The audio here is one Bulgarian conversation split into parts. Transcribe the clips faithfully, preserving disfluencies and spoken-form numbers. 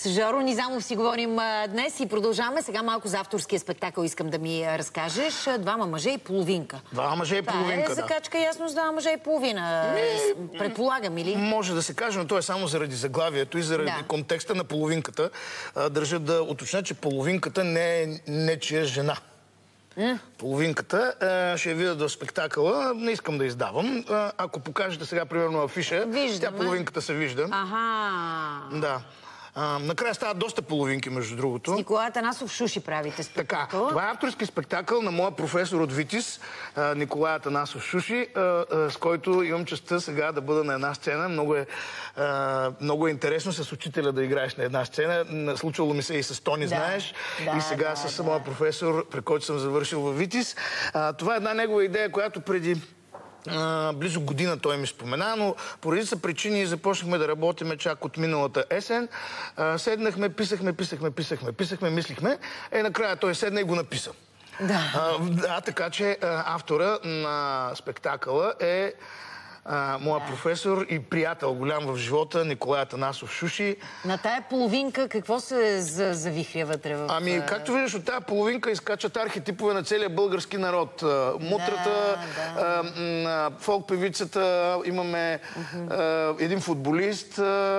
С Жоро Низамов си говорим днес и продължаваме. Сега малко за авторския спектакъл искам да ми разкажеш. Двама мъже и половинка. Двама мъже и половинка, да. Това е закачка ясно с двама мъже и половина. Ми... Предполагам, или? Може да се каже, но то е само заради заглавието и заради да. контекста на половинката. Държа да уточня, че половинката не е нечия жена. Mm. Половинката ще я видя до спектакъла. Не искам да издавам. Ако покажете сега, примерно, афиша, тя половинката се вижда. Ага. Да. А, накрая стават доста половинки, между другото. С Николай Атанасов Шуши правите спектакъл. Така, това е авторски спектакъл на моя професор от ВИТИС, Николай Атанасов Шуши, а, а, с който имам честта сега да бъда на една сцена. Много е, а, много е интересно с учителя да играеш на една сцена. Случвало ми се и с Тони, да, знаеш. Да, и сега да, с да. моя професор, при който съм завършил във ВИТИС. А, това е една негова идея, която преди... Uh, близо година той ми спомена, но по редица причини започнахме да работиме чак от миналата есен. Uh, седнахме, писахме, писахме, писахме, писахме, мислихме. Е, накрая той седна и го написа. Да. Uh, да, така че uh, автора на спектакъла е Uh, моя да. професор и приятел голям в живота, Николай Атанасов Шуши. На тая половинка какво се завихря вътре в... Ами, както виждаш, от тая половинка изкачат архетипове на целия български народ. Мутрата, да, да. фолк-певицата, имаме uh-huh. един футболист,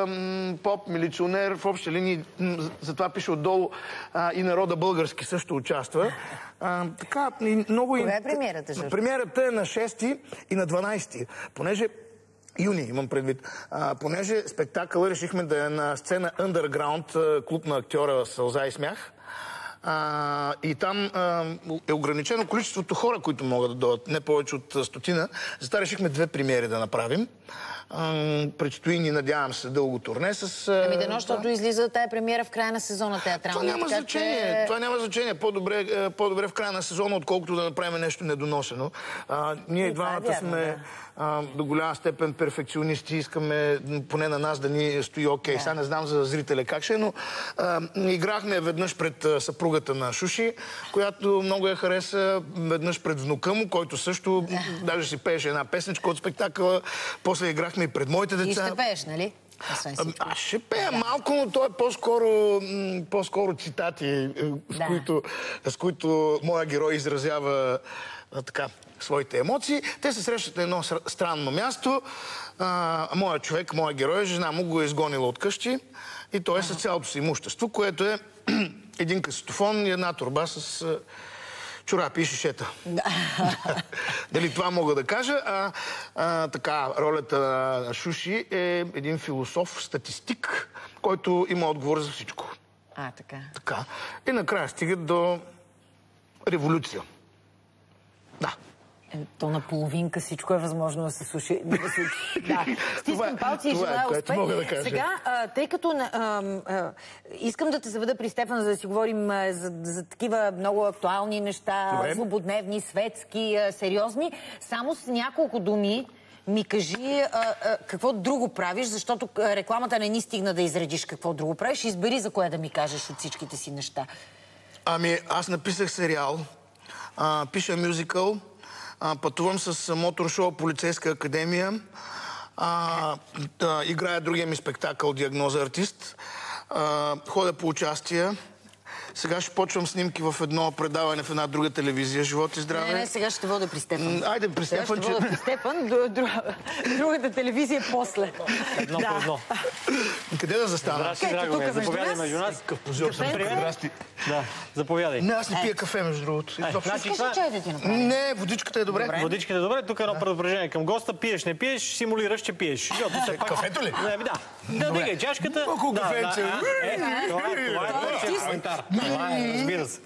поп, милиционер, в общи линии, затова пише отдолу, и народа български също участва. А, така, много... Кога е премиерата, Жоро? Премиерата е на шести и на дванайсети. Понеже... Юни, имам предвид. А, понеже спектакъл решихме да е на сцена Underground, клуб на актьора Сълза и смях. А, и там а, е ограничено количеството хора, които могат да дойдат, не повече от стотина. Затова решихме две премиери да направим. А, предстои ни, надявам се, дълго турне с... Ами дано, защото да. излиза тая премиера в края на сезона театрална. Това няма значение. Че... Това няма значение. По-добре, по-добре в края на сезона, отколкото да направим нещо недоносено. А, ние двамата да. сме а, до голяма степен перфекционисти. Искаме поне на нас да ни стои окей. Okay. Да. Сега не знам за зрителя как ще, но а, играхме веднъж пред съпругата на Шуши, която много я хареса, веднъж пред внука му, който също да. даже си пееше една песничка от спектакъла. После играхме и пред моите деца. И ще пееш, нали? А, аз ще пея да. малко, но то е по-скоро, по-скоро цитати, с, да. които, с които моя герой изразява а, така, своите емоции. Те се срещат на едно странно място. А, моя човек, моя герой, жена му го е изгонила от къщи и той е с цялото си имущество, което е един касетофон и една торба с а, чорапи и шишета. Да. Дали това мога да кажа. А, а, така, ролята на Шуши е един философ, статистик, който има отговор за всичко. А, така. Така. И накрая стигат до революция. Да. Е, то на половинка всичко е възможно да се случи. Да, да. Стискам палци и желая успех. Да Сега, а, тъй като а, а, искам да те заведа при Стефан, за да си говорим а, за, за такива много актуални неща, добре, злободневни, светски, а, сериозни, само с няколко думи ми кажи а, а, какво друго правиш, защото рекламата не ни стигна да изредиш какво друго правиш. Избери за кое да ми кажеш от всичките си неща. Ами, аз написах сериал, а, пиша мюзикъл, А, пътувам с мотор-шоу Полицейска академия. А, да, играя другия ми спектакъл Диагноза артист. А, ходя по участия. Сега ще почвам снимки в едно предаване в една друга телевизия. Живот и здраве. Не, не, сега ще вода при Стефан. Айде, при Стефан. Сега ще вода при Стефан. Другата телевизия после. Едно по едно. Къде да застана? Здрасти, драго ми. Заповядай между нас. Какъв позор съм. Здрасти. Да, заповядай. Не, аз не пия кафе, между другото. Искаш ли чай да ти направим? Не, водичката е добре. Водичката е добре. Тук е едно предупреждение към госта. Пиеш, не пиеш, симулираш, че пиеш. Кафето ли? Не, да. Да, дигай чашката. Колко кафенце? Това е коментар. Разбира се.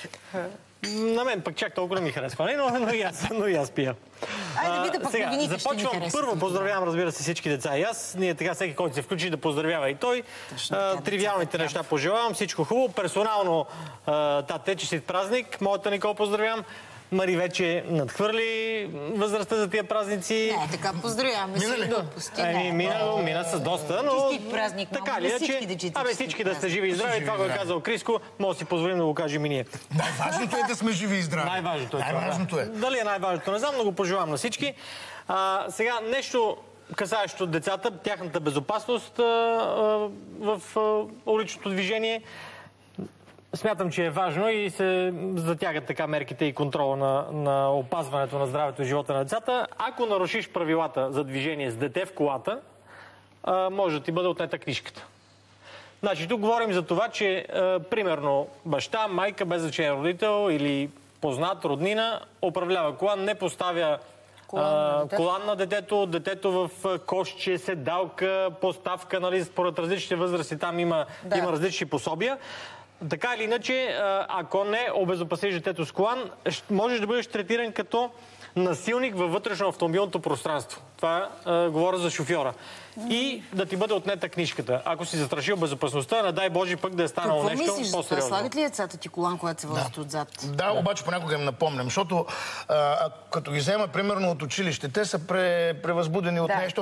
На мен пък чак толкова не ми харесва, но, и аз, но и аз пия. Айде, видя пък сега, новините ще ми започвам. харесва. Първо поздравявам, разбира се, всички деца и аз. Ние така всеки, който се включи да поздравява и той. А, тривиалните неща пожелавам. Всичко хубаво. Персонално тате, честит празник. Моята Никол поздравявам. Мари вече надхвърли възрастта за тия празници. Не, така поздравяваме си глупости. Ами, мина, мина с доста, но... Честит празник, така ли, че... Абе, всички да сте живи и здрави. Това го е казал Криско. Може да си позволим да го кажем и ние. Най-важното е да сме живи и здрави. Най-важното е това. Най-важното е. Дали е най-важното, не знам, но го пожелавам на всички. А, сега нещо касаещо децата, тяхната безопасност а, а, в а, уличното движение. Смятам, че е важно и се затягат така мерките и контрола на, на опазването на здравето и живота на децата. Ако нарушиш правилата за движение с дете в колата, а, може да ти бъде отнета книжката. Значи, тук говорим за това, че а, примерно баща, майка, без значение родител или познат, роднина, управлява кола, не поставя колан на, колан на детето, детето в кошче, седалка, поставка, нали, според различните възрасти, там има, да. има различни пособия. Така или иначе, ако не обезопасиш детето с колан, можеш да бъдеш третиран като насилник във вътрешно автомобилното пространство. Това е, говоря за шофьора. И да ти бъде отнета книжката. Ако си застрашил безопасността, не дай Боже пък да е станало нещо по-сериозно. Какво мислиш? Слагат ли децата ти колан, когато се возят да. отзад? Да, обаче понякога им напомням, защото а, като ги взема примерно от училище, те са пре, превъзбудени от да. нещо.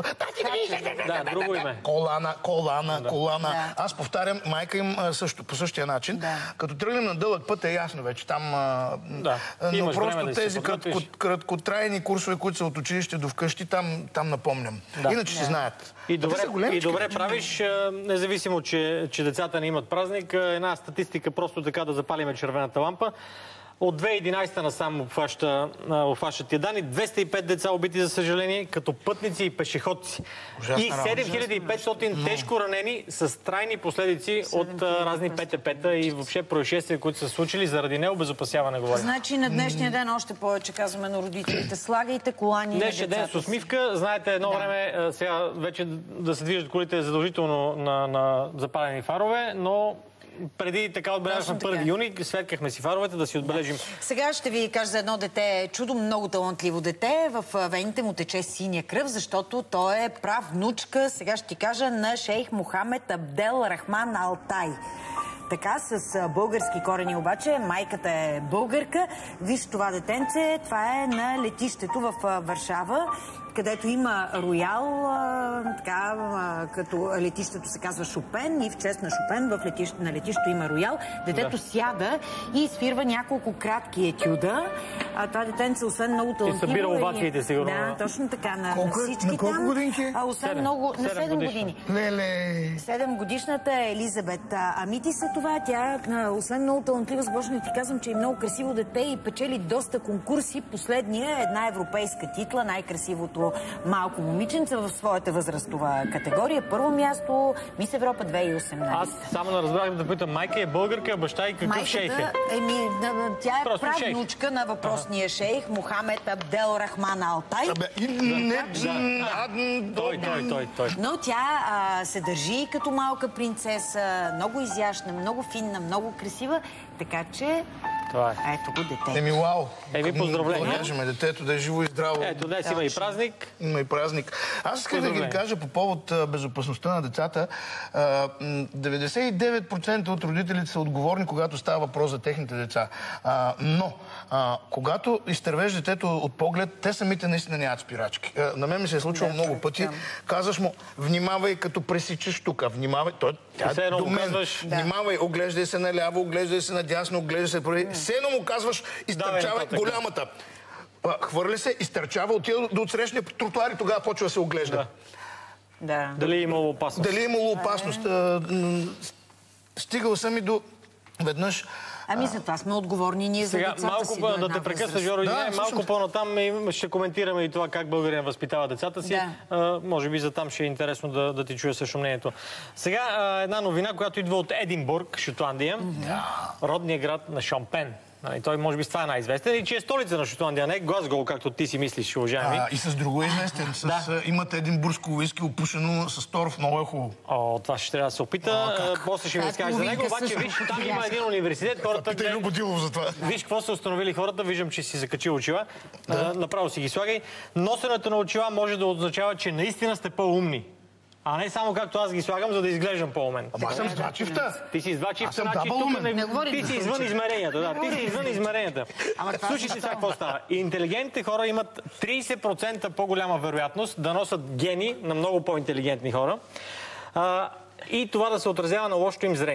Да, друго име. Колана, колана, да. колана. Да. Аз повтарям, майка им също, по същия начин. Да. Като тръгнем на дълъг път е ясно вече. Там, да. но просто да тези кратко, краткотрайни курсове, които са от училище до вкъщи, там, там напомням. Да. Иначе да. си знаят. И добре, и добре правиш, независимо, че, че децата не имат празник. Една статистика, просто така да запалиме червената лампа. От две хиляди и единадесета насам обхващат тия данни. двеста и пет деца убити, за съжаление, като пътници и пешеходци. И седем хиляди и петстотин тежко ранени с трайни последици от разни ПТП-та и въобще происшествия, които са случили заради необезопасяване. Говорим. Значи на днешния ден още повече казваме на родителите. Слагайте колани на децата. Днешния ден с усмивка. Знаете, едно да. време сега вече да се движат колите е задължително на, на запалени фарове, но преди така отбелязахме първи юни, светкахме си фаровете да си отбележим. Сега ще ви кажа за едно дете, чудо, много талантливо дете. В вените му тече синя кръв, защото той е прав внучка, сега ще ти кажа, на шейх Мохамед Абдел Рахман Алтай. Така, с български корени обаче, майката е българка. Виж това детенце, това е на летището в Варшава, където има роял, така, като летището се казва Шопен и в чест на Шопен в летище, на летището има роял. Детето да. сяда и свирва няколко кратки етюда. А това детенце, освен много талантливо... И събира овациите, сигурно. Да, точно така, на, колко, на всички на колко там. годинки? А, освен седем. много... На седем годишна. години. Леле! седем годишната е Елизабет. Амити са това, тя, освен много талантлива, започна да ти казвам, че е много красиво дете и печели доста конкурси. Последния е една европейска титла, най-красивото малко момиченце в своята възрастова категория. Първо място, Мис Европа две хиляди и осемнадесета. Аз само не разбрах да питам, майка е българка, баща и какъв Майката, шейх е? Еми, тя е просто правнучка на въпросния шейх Мохамед Абдел Рахман Алтай. Абе, и не... Той, той, той, той. Но тя а, се държи като малка принцеса, много изящна, много финна, много красива, така че... Това е. Ето го дете. Еми, вау! Еми, поздравления. Да кажем, детето да е живо и здраво. Ето, днес има и празник. Има и празник. Аз исках да ги кажа по повод безопасността на децата. деветдесет и девет процента от родителите са отговорни, когато става въпрос за техните деца. Но, когато изтървеш детето от поглед, те самите наистина нямат спирачки. На мен ми се е случвало да, много пъти. Да. Казваш му, внимавай като пресичаш тук, внимавай. Той, тя, до мен. Казваш, да. Внимавай, оглеждай се наляво, оглеждай се надясно, оглеждай се прави. Все едно му казваш, изтърчавай да, голямата. Хвърли се, изтърчава, отива до отсрещния тротуар и тогава почва да се оглежда. Да. Да. Дали е имало опасност? Дали е имало опасност? Стигал съм и до веднъж... Ами за това сме отговорни ние за децата малко си. Малко да те прекъсна, Жоро, да, малко по-натам ще коментираме и това как българин възпитава децата си. Да. А, може би за там ще е интересно да, да ти чуя също мнението. Сега а, една новина, която идва от Единбург, Шотландия, mm-hmm. родния град на Шомпен. И той може би с това е най-известен и че е столица на Шотландия, не Глазгоу, както ти си мислиш, уважаеми. А, и с друго е известен. С, да. Имате единбургско уиски, опушено с торф, много е хубаво. О, това ще трябва да се опита. А, после ще ми разкажеш за него. Обаче, виж, там има един университет. Хората, Питай Любо Дилов за това. Виж какво са установили хората. Виждам, че си закачил очила. Да. А, направо си ги слагай. Носенето на очила може да означава, че наистина сте по-умни. А не само както аз ги слагам, за да изглеждам по-умен. Ама аз съм с два чифта. Ти си с два чифта, значи тук не, не говори. Ти си извън измеренията, да. Ти си извън измеренията. Слушайте сега какво става. Интелигентните хора имат трийсет процента по-голяма вероятност да носят гени на много по-интелигентни хора. А, и това да се отразява на лошото им зрение.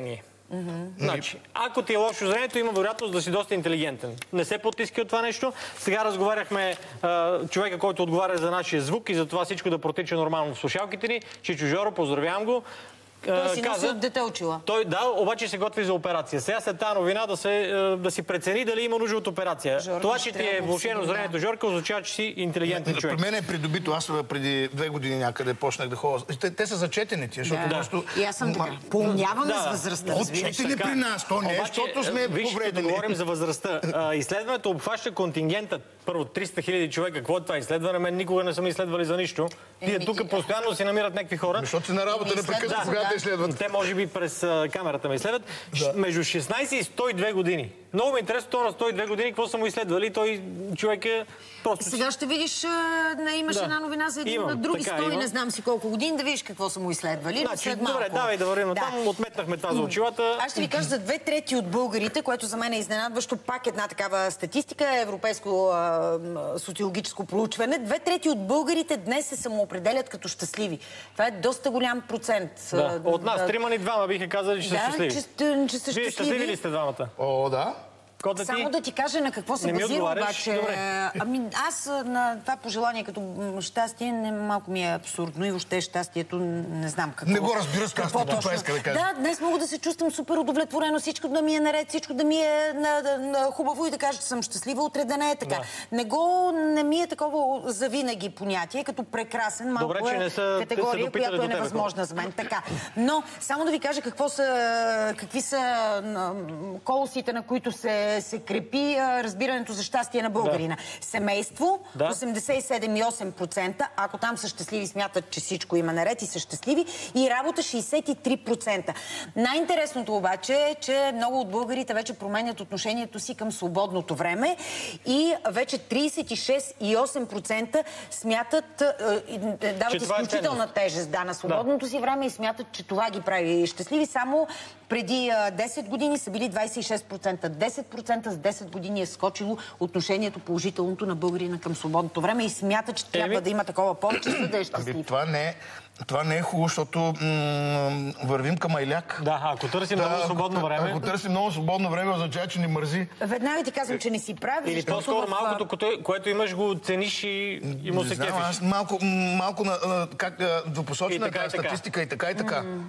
Mm-hmm. Значи, ако ти е лошо зрението, има вероятност да си доста интелигентен. Не се потиски от това нещо. Сега разговаряхме а, човека, който отговаря за нашия звук и за това всичко да протича нормално в слушалките ни. Чичо Жоро, поздравявам го. Той си носи от дете очила. Той, да, обаче се готви за операция. Сега след тази новина да, се, да си прецени дали има нужда от операция. Жорка, това, че ти е влошено зрението, да. Жорка, означава, че си интелигентен човек. При мен е придобито. Аз преди две години някъде почнах да ходя. Те, те са зачетени тия, защото да. просто... И аз съм така. Поумняваме да. с възрастта. Отчетени при нас. То не е, защото сме повредени. Вижте, да говорим за възрастта. Изследването обхваща контингента. Първо, триста хиляди човека. Какво е това изследване? Мен никога не съм изследвали за нищо. Тия тук постоянно си намират някакви хора. Защото си на работа непрекъснато, когато изследват. Те може би през камерата ме изследват. Между шестнайсет и сто и две години. Много ми интересно това на сто и две години, какво са му изследвали. Той човек е просто... Сега ще видиш, не имаш една новина за един на други сто и не знам си колко години, да видиш какво са му изследвали. Значи, добре, давай да вървим. Там отметнахме това за очилата. Аз ще ви кажа за две трети от българите, което за мен е изненадващо. Пак една такава статистика, европейско социологическо проучване. Две трети от българите днес се самоопределят като щастливи. Това е доста голям процент. Да. От нас трима ни двама биха казали, че да, са щастливи. Че, че са Вие щастливи ли сте двамата? О, да. Кота Само ти? да ти кажа на какво се базира, обаче. Добре. Ами аз на това пожелание като щастие не, малко ми е абсурдно и въобще щастието не знам какво. Не го разбира с какво това иска да кажа. Да, днес мога да се чувствам супер удовлетворено, всичко да ми е наред, всичко да ми е на, на, на хубаво и да кажа, че съм щастлива, утре да не е така. Да. Не го, не ми е такова завинаги понятие, като прекрасен, малко Добре, че не са, е категория, са която е невъзможна за мен. Така. Но само да ви кажа какво са, какви са колосите, на които се се крепи а, разбирането за щастие на българина. Да. Семейство, да. осемдесет и седем и осем процента, ако там са щастливи, смятат, че всичко има наред и са щастливи, и работа шейсет и три процента. Най-интересното обаче е, че много от българите вече променят отношението си към свободното време и вече трийсет и шест и осем процента смятат, а, дават изключителна е тежест да, на свободното да. си време и смятат, че това ги прави щастливи. Само преди а, десет години са били двайсет и шест процента. десет процента с десет години е скочило отношението положителното на българина към свободното време и смята, че трябва Еми... да има такова повече, за да е щастлив. Ами, това не е... Това не е хубаво, защото м- вървим към айляк. Да, ако търсим да, много свободно време... Ако търсим много свободно време, означава, че ни мързи. Веднага ти казвам, че не си прави. Или по-скоро в... малкото, което, което имаш, го цениш и, и му се кефиш. Аз малко, малко на, как, двупосочна и така, статистика и така и така. Mm.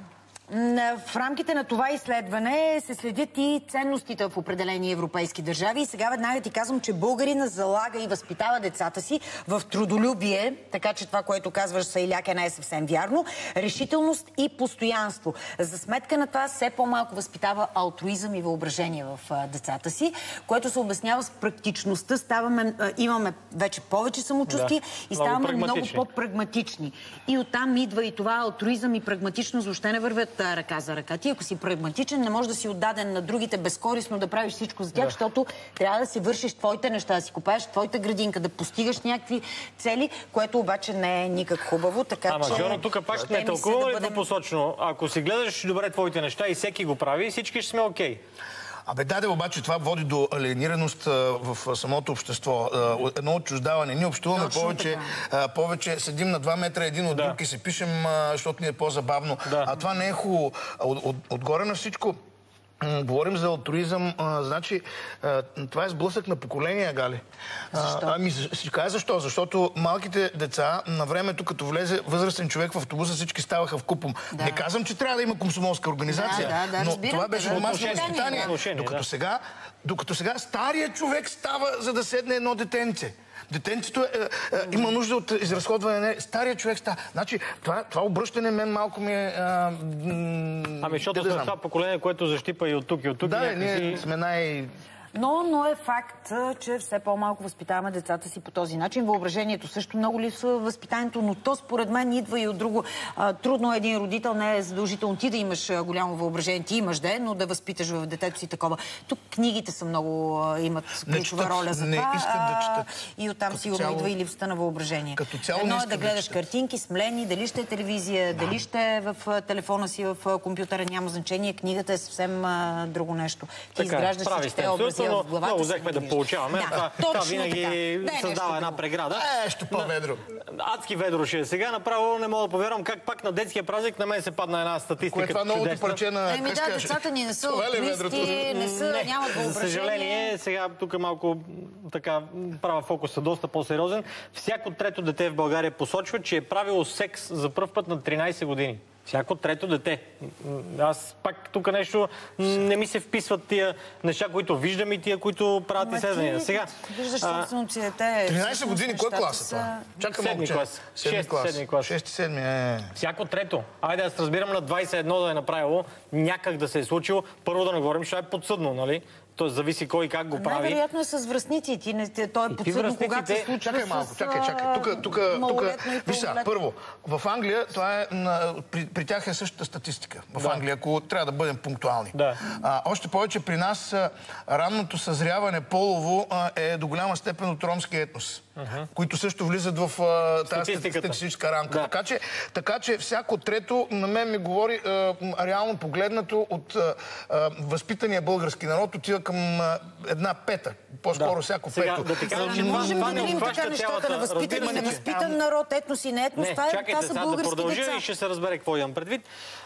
В рамките на това изследване се следят и ценностите в определени европейски държави. И сега веднага ти казвам, че българина залага и възпитава децата си в трудолюбие, така че това, което казваш, Сайляк, не е съвсем вярно, решителност и постоянство. За сметка на това все по-малко възпитава алтруизъм и въображение в децата си, което се обяснява с практичността. Ставаме, имаме вече повече самочувствие да, и ставаме много, много по-прагматични. И оттам идва и това алтруизъм и прагматичност въобще не вървят ръка за ръка. Ти, ако си прагматичен, не можеш да си отдаден на другите безкорисно да правиш всичко за тях, да. защото трябва да си вършиш твоите неща, да си купаеш твоята градинка, да постигаш някакви цели, което обаче не е никак хубаво. Така, Ама, че... Жоро, тук пак ще не тълкува ли двупосочно? Ако си гледаш добре твоите неща и всеки го прави, всички ще сме окей. Okay. Абе, даде, обаче това води до алиенираност а, в самото общество. А, едно отчуждаване. Ние общуваме повече, а, повече, седим на два метра един от да. друг и се пишем, а, защото ни е по-забавно. Да. А това не е хубаво. От, от, отгоре на всичко, говорим за алтруизъм, а, значи а, това е сблъсък на поколения, Гали. Защо? А, ами, ще кажа защо. Защото малките деца на времето, като влезе възрастен човек в автобуса, всички ставаха в купом. Да. Не казвам, че трябва да има комсомолска организация, да, да, да, но разбирам, това беше да, домашно възпитание. Да. Докато, да. сега, докато сега старият човек става, за да седне едно детенце. Детенцето е, е, е, има нужда от изразходване. Не. Стария човек става. Значи, това, това обръщане мен малко ми е... Е ами, защото сме това поколение, което защипа и от тук, и от тук. Да, и някакси... ние сме най... Но, но е факт, че все по-малко възпитаваме децата си по този начин. Въображението също много липсва в възпитанието, но то според мен идва и от друго. А, трудно е един родител, не е задължително ти да имаш голямо въображение, ти имаш да е, но да възпиташ в детето си такова. Тук книгите са много, имат ключова роля за не това. Искат да четат. И оттам сигурно цяло... идва и липсата на въображение. Като цяло Едно не е да гледаш да картинки, смлени, дали ще е телевизия, да. дали ще е в телефона си, в компютъра, няма значение. Книгата е съвсем а, друго нещо. Ти така, изграждаш всички тези образи чувство, но много взехме да получаваме. Да, това, това винаги така. създава една преграда. Нещо по-ведро. Адски ведро ще е сега. Направо не мога да повярвам как пак на детския празник на мен се падна една статистика. Кое е това новото парче на... Еми да, децата ни не са оптимисти, не са, нямат въображение. За съжаление, сега тук малко така права фокуса доста по-сериозен. Всяко трето дете в България посочва, че е правило секс за пръв път на тринайсет години. Всяко трето дете. Аз пак тук нещо не ми се вписват тия неща, които виждам и тия, които правят изследвания. Сега. Виждаш собственото си дете. тринайсет години, кой клас е това? Чакай малко. Седми клас. Шести клас. Шести, седми, е. Всяко трето. Айде да се разбирам на двайсет и едно да е направило, някак да се е случило. Първо да не говорим, че е подсъдно, нали? Тоест зависи кой как го прави. Най-вероятно е с връстници. Ти не, той е подсъдно, когато се случва. Чакай малко, чакай, чакай. Тук, тук, тук. Виж сега, първо, в Англия, това е, при, при тях е същата статистика. В да. Англия, ако трябва да бъдем пунктуални. Да. А, още повече при нас ранното съзряване полово е до голяма степен от ромския етнос, uh-huh. които също влизат в тази статистическа рамка. Да. Така, че, така че всяко трето на мен ми говори а, реално погледнато от а, а, възпитания български народ отива към а, една пета. По-скоро да. Всяко Сега, пето. Да ти кажа, не можем да делим така нещата на възпитан и невъзпитан народ, етнос и не етнос. Не, това, чакайте това са сега да продължа и ще се разбере какво имам предвид.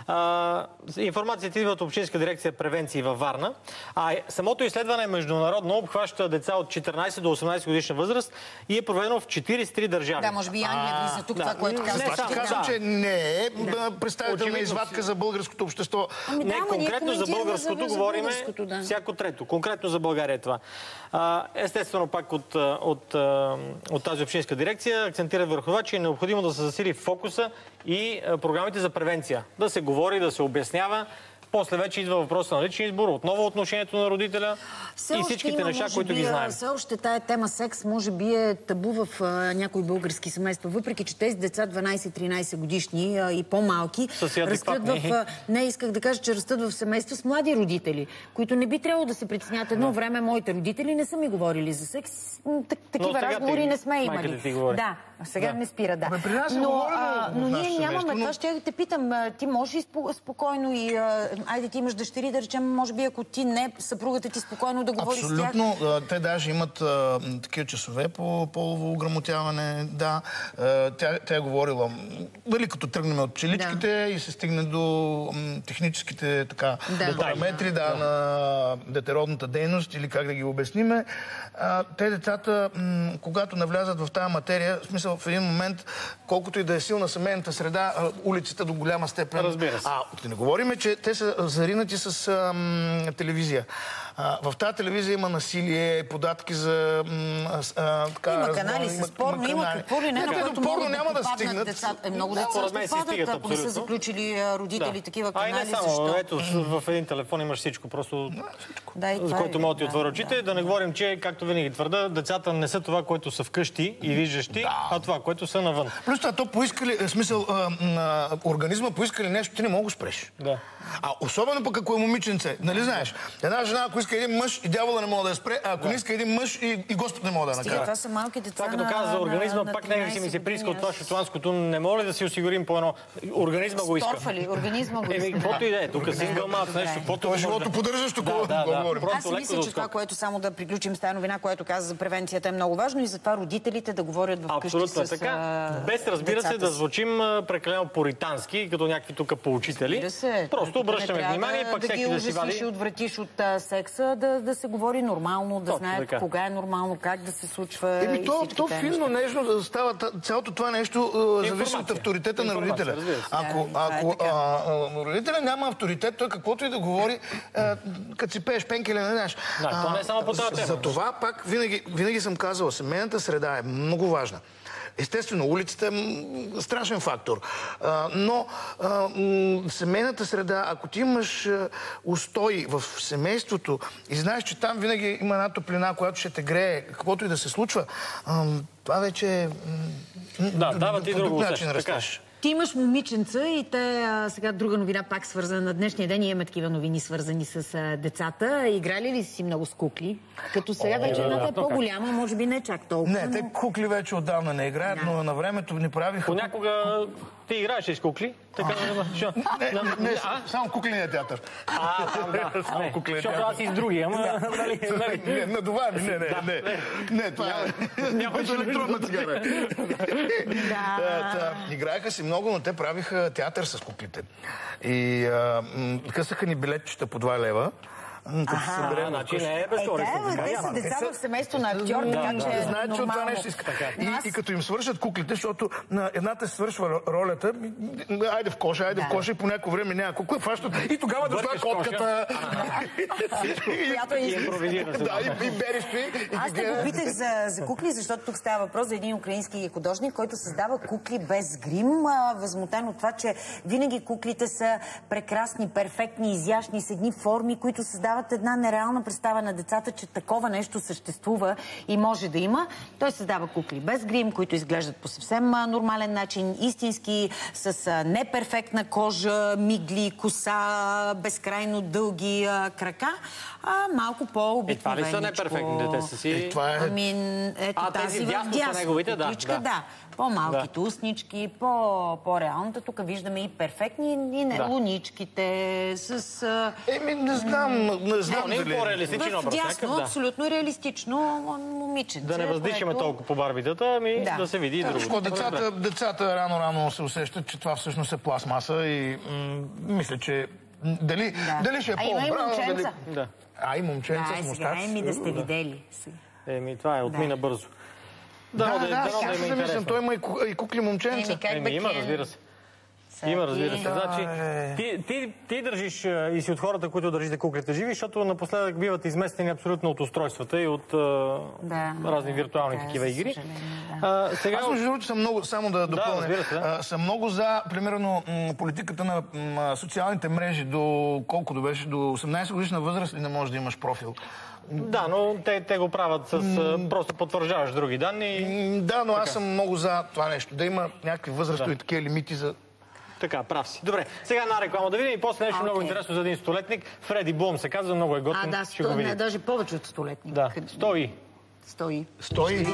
А, информацията идва от Общинска дирекция превенции във Варна. А самото изследване е международно, обхваща деца от четиринайсет до осемнайсет годишна възраст и е проведено в четирийсет и три държави. Да, може би Ания влиза тук, това, което казваш. Не, казвам, че не е представителна извадка за българското общество. Ами, не, да, конкретно за българското за говорим да. Всяко трето. Конкретно за България е това. А, естествено, пак от, от, от, от тази общинска дирекция акцентира върху това, че е необходимо да се засили фокуса и програмите за превенция. Да се говори, да се обяснява. После вече идва въпроса на личен избор, отново отношението на родителя все и всичките има, неща, които би, ги знаем. Все още тая тема секс може би е табу в а, някои български семейства, въпреки че тези деца дванайсет-тринайсет годишни а, и по-малки растат в... А, не, исках да кажа, че растат в семейства с млади родители, които не би трябвало да се притеснят. Едно да. време моите родители не са ми говорили за секс. Так, такива разговори ти, не сме имали. Да, сега да. не спира, да. Но, а, но ние нямаме. Това ще те питам. Ти можеш спокойно и... Айде, ти имаш дъщери, да речем, може би, ако ти не, съпругата ти спокойно да говори с тях. Абсолютно. Те даже имат а, такива часове по полово ограмотяване. Да. А, тя, тя е говорила, дали като тръгнем от пчеличките да. и се стигне до м, техническите така, да. параметри да, да. на детеродната дейност или как да ги обясниме. А, те децата, м, когато навлязат в тази материя, в смисъл в един момент, колкото и да е силна семейната среда, улицата до голяма степен... Разбира се. А, да не говорим, че те са заринати с ам, телевизия. А, в тази телевизия има насилие, податки за... М, а, така, има разбор, канали с порно, има какво ли не, на което могат да попаднат децата. Много деца ще попадат, ако не са заключили родители да. такива канали. А и не само, ето, в един телефон имаш всичко, просто да, за което могат да ти отворят очите. Да не говорим, че, както винаги твърда, децата не са това, което са вкъщи и виждащи, да. а това, което са навън. Плюс това, то поискали, в смисъл, а, а, организма поискали нещо, ти не мога да спреш. Да. А особено пък ако е момиченце, нали знаеш? Една жена, ако иска един мъж, и дявола не мога да я спре, а ако да. не иска един мъж, и, и Господ не мога да я накара. Това са малки деца. Това като каза за организма, на, пак не си ми се прииска от това шотландското. Не може ли да си осигурим по едно? Организма го иска. Сторфали, организма го иска. Еми, каквото и да е. Тук сингъл мат, нещо. Това е живото поддържащо, го говорим. Аз мисля, че това, което само да приключим с тази новина, което каза за превенцията, е много важно и затова родителите да говорят в къщи с така. Без, разбира се, да звучим прекалено поритански, като някакви тук поучители. Просто обръщаме внимание, пък всеки да си вали. Да ги отвратиш от секса, да се говори нормално, да знаят кога е нормално, как да се случва. Еми, то финно нежно става, цялото това нещо зависи от авторитета на родителя. Ако родителя няма авторитет, той каквото и да говори, като си пееш пенкеле, не знаеш. То не е само по тази тема. За това пак винаги съм казал, семейната среда е много важна. Естествено, улицата е страшен фактор. А, но а, семейната среда, ако ти имаш устои в семейството и знаеш, че там винаги има една топлина, която ще те грее, каквото и да се случва, а, това вече е... Да, дава ти друго усещане. Ти имаш момиченца и те, а, сега друга новина пак свързана на днешния ден. Имаме такива новини свързани с а, децата. Играли ли си много с кукли? Като сега вече едната е по-голяма, може би не чак толкова. Не, те кукли вече отдавна не играят, но на времето ни правиха... Понякога ти играеш ли с кукли? Не, не, само кукления театър. А, да. Само кукления театър. Защото аз и с други, ама... Не, надуваеми, не, не, не. Не, това е... Няма електронна цигара. Играеха си много, но те правиха театър с куклите. И късаха ни билетчета по два лева. Ага, значи не е безкористно. Те са деца в семейство на актьор, така че е знаят, че от това нещо иска. И като им свършат куклите, защото на едната се свършва ролята, айде в коша, айде в коша и по някакво време няма кукла, фащат и тогава дошла котката. Която е импровизира се. Да, и берешки. Аз те го питах за кукли, защото тук става въпрос за един украински художник, който създава кукли без грим, възмутен от това, че винаги куклите са прекрасни, перфектни, изящни, с едни форми, които създават една нереална представа на децата, че такова нещо съществува и може да има. Той създава кукли без грим, които изглеждат по съвсем нормален начин, истински, с неперфектна кожа, мигли, коса, безкрайно дълги крака, а малко по-обикновеничко. И това ли са неперфектните? Те са си... Ами, ето а, тази в дясно, кукличка, да. По-малките уснички, по-реалната. Тук виждаме и перфектни, и не луничките, с... Еми, не знам, не знам дали... По-реалистичен образ. Дясно, абсолютно реалистично момиченце. Да не въздишаме толкова по барбитата, ами да се види и друго. Децата рано-рано се усещат, че това всъщност е пластмаса и мисля, че дали ще е по-обрано... А има и момченца. А, и момченца с мустач. Да, еми да сте видели. Еми, това е, отмина бързо. Да, да, да, да, да, мислям, той има и кукли момченца. Еми, има, разбира се. Има, разбира се. Значи, ти, ти, ти държиш и си от хората, които държите куклите живи, защото напоследък биват изместени абсолютно от устройствата и от да, разни виртуални да, такива игри. Да. А, сега... Аз между другото съм много, само да допълня, да, се, да. съм много за, примерно, политиката на м, социалните мрежи до колко да беше, до осемнайсет годишна възраст ли не можеш да имаш профил. Да, но те, те го правят с... М... просто потвърждаваш други данни. Да, но така. Аз съм много за това нещо. Да има някакви възрастови да. Такива лимити за... Така, прав си. Добре, сега една реклама да видим и после нещо okay. много интересно за един столетник. Фреди Блум се казва, много е готин. А, да, сто, не, даже повече от столетник. Да, стои. Стои. Стои.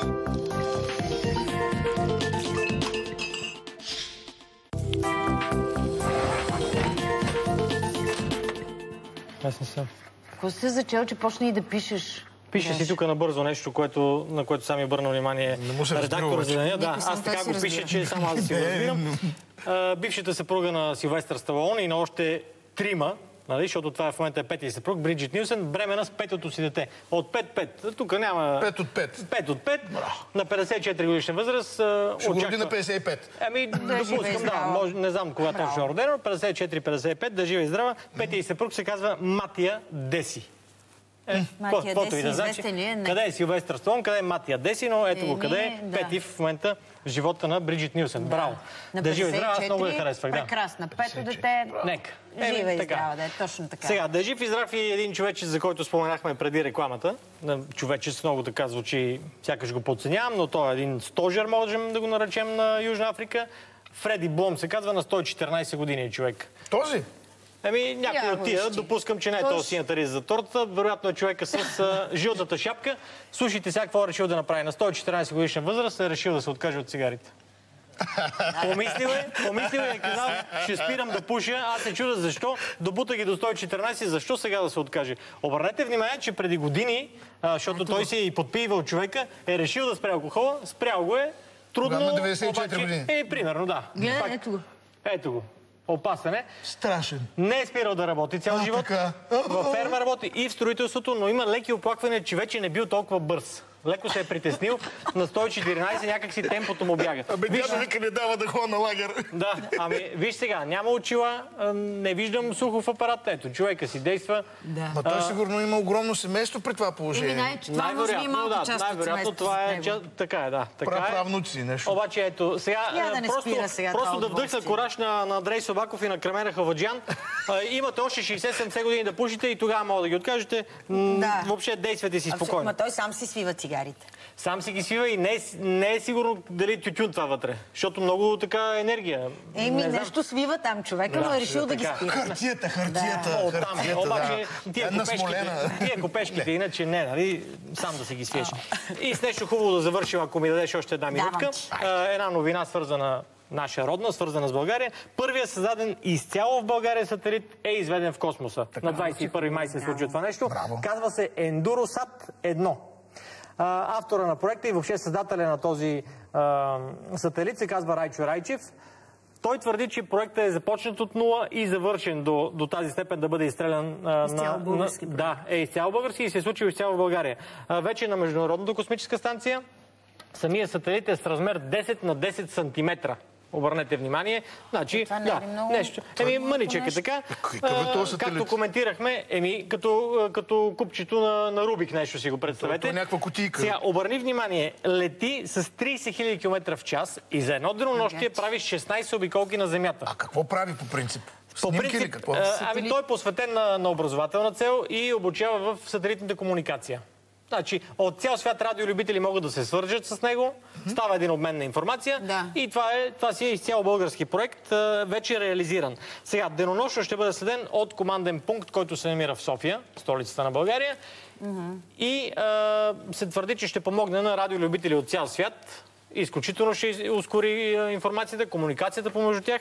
Аз не съм. Какво се зачел, че почна и да пишеш? Пише си тук набързо нещо, което, на което сами обърна внимание редактора за деня. Да, аз така го пиша, че само аз да си го разбирам. Бившата съпруга на Силвестър Сталоне и на още трима, нали, защото това в момента е петия съпруг, Бриджит Нилсън, бремена с петото си дете. От пет-пет. Тук няма... пет от пет. пет от пет. На петдесет и четири годишна възраст. Ще го роди на петдесет и пет. Ами, допускам, да. Може, не знам кога точно е родено. петдесет и четири петдесет и пет, да жива и здрава. Петия съпруг се казва Матия Деси. Е, Матия Деси, да известен ли е? Къде е Силвестър Сталоне, къде е Матия Деси, но ето го къде е да. Пети в момента в живота на Бриджит Нилсън. Да. Браво! Да жива и здрава, аз много я харесвах. Да. Прекрасна. Пето дете. Нека. Жива и здрава, да е точно така. Сега, да е жив и здрав и един човечец, за който споменахме преди рекламата. Човечец много така звучи, сякаш го подценявам, но той е един стожер, можем да го наречем, на Южна Африка. Фреди Блум се казва, на сто и четиринайсет години човек. Този? Еми, някой от тия, допускам, че не е този синята риза за тортата. Вероятно е човека с а, жилтата шапка. Слушайте сега какво е решил да направи. На сто и четиринайсет годишна възраст е решил да се откаже от цигарите. Помислил е, помислил е и казал, ще спирам да пуша. Аз се чудя защо. Добута ги до сто и четиринайсет, защо сега да се откаже. Обърнете внимание, че преди години, а, защото той си е и подпивал човека, е решил да спре алкохола. Спрял го е. Трудно, на деветдесет и четири години. Е, примерно, да. Гледай, ето го. Ето го. Опасен е. Страшен. Не е спирал да работи цял а, живот. Във ферма работи и в строителството, но има леки оплаквания, че вече не бил толкова бърз. Леко се е притеснил. На сто и четиринайсет някак си темпото му бяга. Абе, дядо вика не дава да ходя на лагер. Да, ами виж сега, няма очила, не виждам слухов апарат. Ето, човека си действа. Да. Ма той сигурно има огромно семейство при това положение. Най- това може би малко да, част от най-вероятно това е, ча... така е, да. Така Пра, правнуци, нещо. Обаче ето, сега, да просто, сега просто да вдъхна кораж на, на Андрей Собаков и на Кремера Хаваджиян. Имате още шейсет-седемдесет години да пушите и тогава мога да ги откажете. Да. Въобще действайте си спокойно. Ма той сам си свива цигари. цигарите? Сам си ги свива и не е, не е сигурно дали тютюн това вътре. Защото много така енергия. Еми, нещо свива там човека, да, но е решил да, да ги спира. Хартията, хартията. Да. О, там, хартията, обаче, да. тия копешките, тия копешките, иначе не, нали, сам да си ги свиеш. И с нещо хубаво да завършим, ако ми дадеш още една минутка. Една новина, свързана наша родна, свързана с България. Първият създаден изцяло в България сателит е изведен в космоса. Така, на двадесет и първи май се случва това нещо. Браво. Казва се Ендуросат едно. А, автора на проекта и въобще създателя на този а, сателит се казва Райчо Райчев. Той твърди, че проектът е започнат от нула и завършен до, до тази степен да бъде изстрелян а, изцяло на... български. на да, е изцяло български и се е случил изцяло в България. А, вече на Международната космическа станция самия сателит е с размер десет на десет сантиметра. Обърнете внимание. Значи, това не да, е много... нещо. Еми, мъничък е така. А, както коментирахме, еми, като, като купчето на, на Рубик нещо си го представете. Това е някаква кутийка. Сега, обърни внимание, лети с тридесет хиляди километра в час и за едно денонощие прави шестнайсет обиколки на Земята. А какво прави по принцип? По принцип, а, ами той е посветен на, на образователна цел и обучава в сателитната комуникация. Значи, от цял свят радиолюбители могат да се свържат с него, става един обмен на информация да. И това, е, това си е изцяло български проект, вече реализиран. Сега, денонощно ще бъде следен от команден пункт, който се намира в София, столицата на България. Mm-hmm. И а, се твърди, че ще помогне на радиолюбители от цял свят. Изключително ще ускори информацията, комуникацията помежду тях.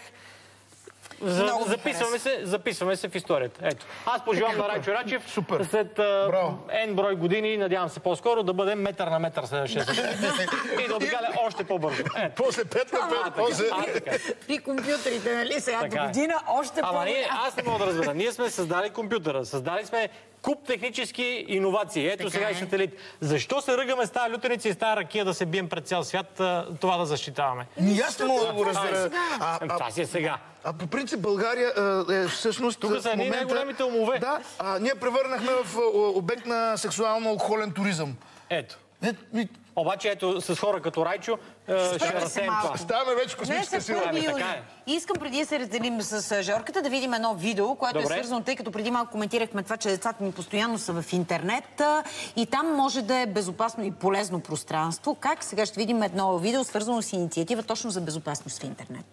За, записваме, се, записваме се в историята. Ето. Аз пожелавам на Райчо Райчев Супер. след N брой години, надявам се по-скоро, да бъде метър на метър следващия и да обикаля още по-бързо. После пет на пет, после... При компютрите, нали? Сега така до година още по-бързо. Ама ние, аз не мога да разбера. Ние сме създали компютъра, създали сме куп технически иновации. Ето така сега и сателит. Защо се ръгаме с тази лютеница и с тази ракия да се бием пред цял свят, това да защитаваме? Ни аз не мога да го разбера. Това си е сега. А по принцип България е всъщност... Тук са едни най-големите умове. Да, а, ние превърнахме в обект на сексуално-алкохолен туризъм. Ето. Е, и... Обаче ето с хора като Райчо ще разсеем това. Ставаме вече космическа сила. Ами, така е. Искам преди да се разделим с Жорката да видим едно видео, което Добре. е свързано, тъй като преди малко коментирахме това, че децата ми постоянно са в интернет и там може да е безопасно и полезно пространство. Как? Сега ще видим едно видео, свързано с инициатива точно за безопасност в интернет.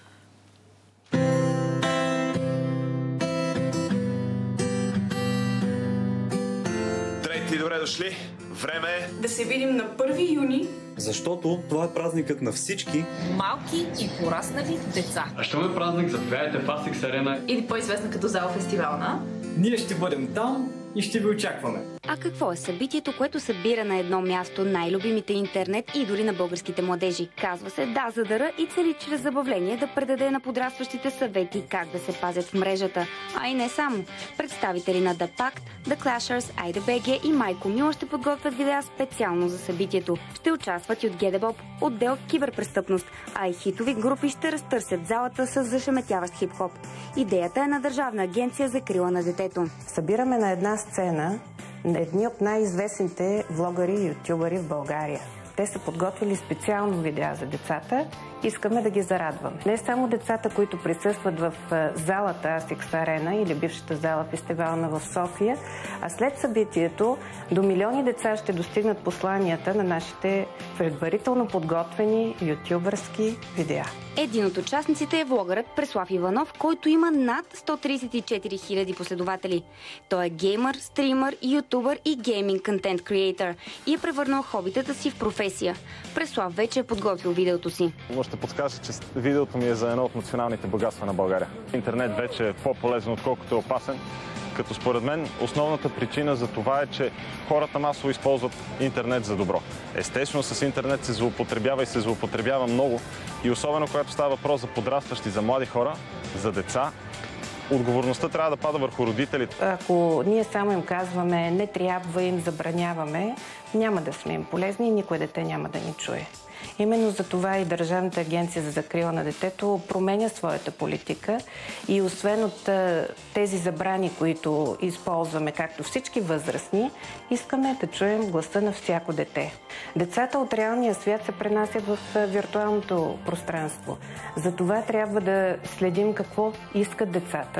Здравейте, добре дошли. Време е да се видим на първи юни. Защото това е празникът на всички малки и пораснали деца. А що ме празник, заповядайте в Асикс Арена. Или по-известна като зала фестивална. Ние ще бъдем там и ще ви очакваме. А какво е събитието, което събира на едно място най-любимите интернет и дори на българските младежи? Казва се Да, задъра и цели чрез забавление да предаде на подрастващите съвети как да се пазят в мрежата. А и не само. Представители на The Pact, The Clashers, ай ди би джи и Майко Мюл ще подготвят видеа специално за събитието. Ще участват и от ГДБОП, отдел Киберпрестъпност, а и хитови групи ще разтърсят залата с зашеметяващ хип-хоп. Идеята е на Държавна агенция за закрила на детето. Събираме на една сцена едни от най-известните влогъри и ютубъри в България. Те са подготвили специално видеа за децата. Искаме да ги зарадваме. Не само децата, които присъстват в залата Асикс Арена или бившата зала фестивална в София, а след събитието до милиони деца ще достигнат посланията на нашите предварително подготвени ютубърски видеа. Един от участниците е влогърът Преслав Иванов, който има над сто тридесет и четири хиляди последователи. Той е геймър, стримър, ютубър и гейминг контент креатор и е превърнал хобитата си в професия. Преслав вече е подготвил видеото си. Ще подскажа, че видеото ми е за едно от националните богатства на България. Интернет вече е по-полезен, отколкото е опасен, като според мен основната причина за това е, че хората масово използват интернет за добро. Естествено, с интернет се злоупотребява и се злоупотребява много и особено когато става въпрос за подрастващи, за млади хора, за деца, отговорността трябва да пада върху родителите. Ако ние само им казваме не трябва, им забраняваме, няма да сме им полезни и никой дете няма да ни чуе. Именно за това и Държавната агенция за закрила на детето променя своята политика и освен от тези забрани, които използваме, както всички възрастни, искаме да чуем гласа на всяко дете. Децата от реалния свят се пренасят в виртуалното пространство. За това трябва да следим какво искат децата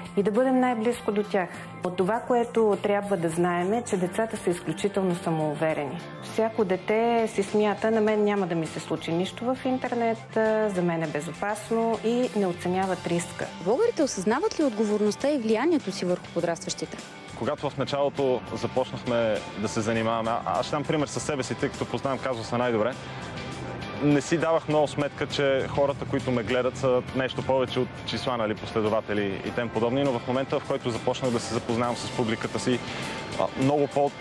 и да бъдем най-близко до тях. От това, което трябва да знаем е, че децата са изключително самоуверени. Всяко дете си смята, на мен няма да ми се случи нищо в интернет, за мен е безопасно и не оценяват риска. Българите осъзнават ли отговорността и влиянието си върху подрастващите? Когато в началото започнахме да се занимаваме, аз ще дам пример със себе си, тъй като познавам казуса най-добре, не си давах много сметка, че хората, които ме гледат, са нещо повече от числа, нали, последователи и тем подобни, но в момента, в който започнах да се запознавам с публиката си, много по-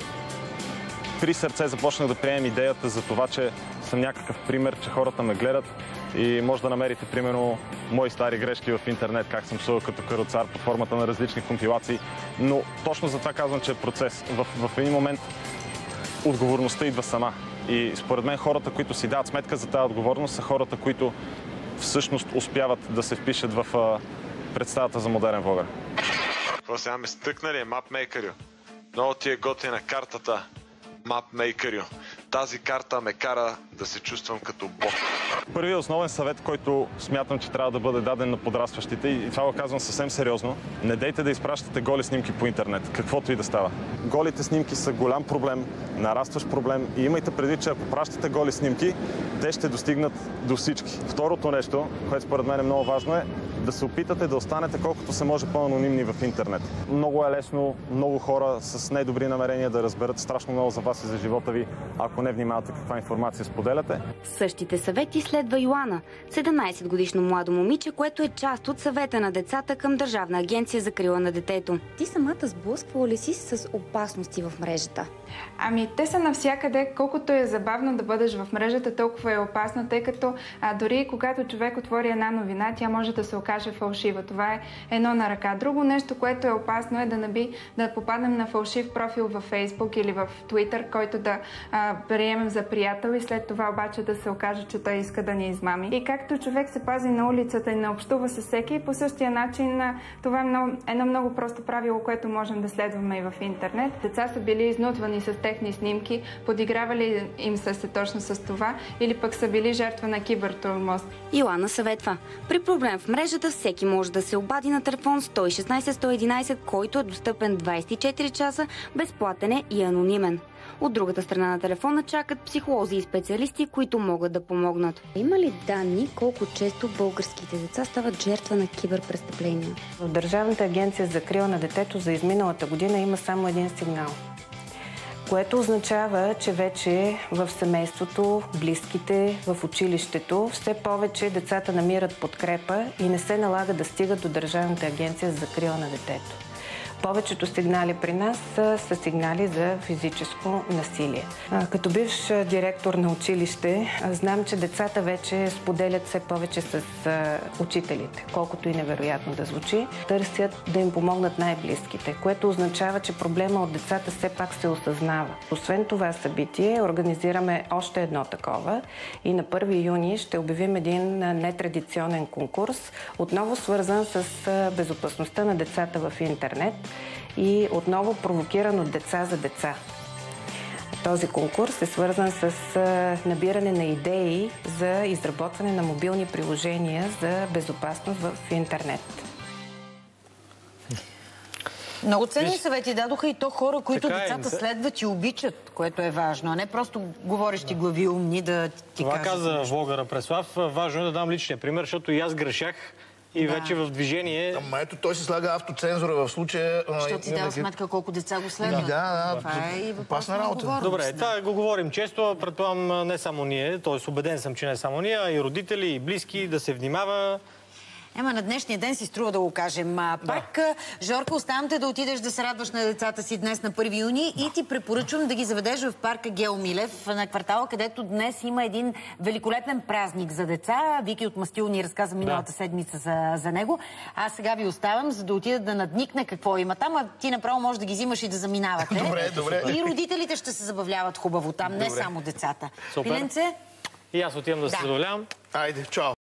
при сърце започнах да приемем идеята за това, че съм някакъв пример, че хората ме гледат и може да намерите, примерно, мои стари грешки в интернет, как съм псувал като каруцар под формата на различни компилации, но точно за това казвам, че е процес. В, в един момент отговорността идва сама. И според мен хората, които си дават сметка за тази отговорност, са хората, които всъщност успяват да се впишат в а, представата за модерен влогър. Какво сега ме стъкнали, мапмейкърю? Много ти е готина картата, мапмейкърю. Тази карта ме кара да се чувствам като бог. Първият основен съвет, който смятам, че трябва да бъде даден на подрастващите, и това го казвам съвсем сериозно, не дейте да изпращате голи снимки по интернет, каквото и да става. Голите снимки са голям проблем, нарастващ проблем и имайте предвид, че ако пращате голи снимки, те ще достигнат до всички. Второто нещо, което според мен е много важно, е да се опитате да останете колкото се може по-анонимни в интернет. Много е лесно, много хора с недобри намерения да разберат страшно много за вас и за живота ви, ако не внимавате каква информация споделяте. Същите съвети следва Йоана, седемнайсетгодишно младо момиче, което е част от съвета на децата към Държавна агенция за закрила на детето. Ти самата сблъсквала ли си с опасности в мрежата? Ами, те са навсякъде. Колкото е забавно да бъдеш в мрежата, толкова е опасно, тъй като а, дори когато човек отвори една новина, тя може да се окаже фалшива. Това е едно на ръка. Друго нещо, което е опасно, е да, наби, да попаднем на фалшив профил във Фейсбук или в Твитър, който да а, приемем за приятел и след това обаче да се окаже, че той иска да ни измами. И както човек се пази на улицата и не общува с всеки, по същия начин това е много, едно много просто правило, което можем да следваме и в интернет. Деца са били изнудвани с техни снимки, подигравали им са се точно с това или пък са били жертва на кибертурмоз. Йоана съветва. При проблем в мрежата всеки може да се обади на телефон сто и шестнайсет сто и единайсет, който е достъпен двайсет и четири часа, безплатен е и анонимен. От другата страна на телефона чакат психолози и специалисти, които могат да помогнат. Има ли данни колко често българските деца стават жертва на киберпрестъпления? В Държавната агенция за закрила на детето за изминалата година има само един сигнал, което означава, че вече в семейството, близките, в училището все повече децата намират подкрепа и не се налага да стигат до Държавната агенция за закрила на детето. Повечето сигнали при нас са, са сигнали за физическо насилие. Като бивш директор на училище, знам, че децата вече споделят все повече с учителите, колкото и невероятно да звучи. Търсят да им помогнат най-близките, което означава, че проблема от децата все пак се осъзнава. Освен това събитие, организираме още едно такова и на първи юни ще обявим един нетрадиционен конкурс, отново свързан с безопасността на децата в интернет и отново провокиран от деца за деца. Този конкурс е свързан с набиране на идеи за изработване на мобилни приложения за безопасност в интернет. Много ценни съвети дадоха и то хора, които така децата е. следват и обичат, което е важно, а не просто говорещи глави умни да ти Това кажат. Това каза нещо. влогъра Преслав. Важно е да дам личния пример, защото и аз грешах и да. вече в движение... Ама ето той си слага автоцензура в случая. Защото си дава сметка колко деца го следват. Да, да, това е и опасна работа. Добре, това го говорим често, предполагам не само ние, т.е. убеден съм, че не само ние, а и родители, и близки, да се внимава. Ема на днешния ден си струва да го кажем. А, пак, да. Жорко, оставам те да отидеш да се радваш на децата си днес на първи юни и ти препоръчвам да ги заведеш в парка Гео Милев на квартала, където днес има един великолепен празник за деца. Вики от Мастил ни разказа миналата да. седмица за, за него. Аз сега ви оставям, за да отидат да надникне какво има там, а ти направо можеш да ги взимаш и да заминавате. Добре, добре. И родителите ще се забавляват хубаво там, не добре. само децата. Супер. Пиленце? И аз отивам да, да. се задоволявам. Айде, чао.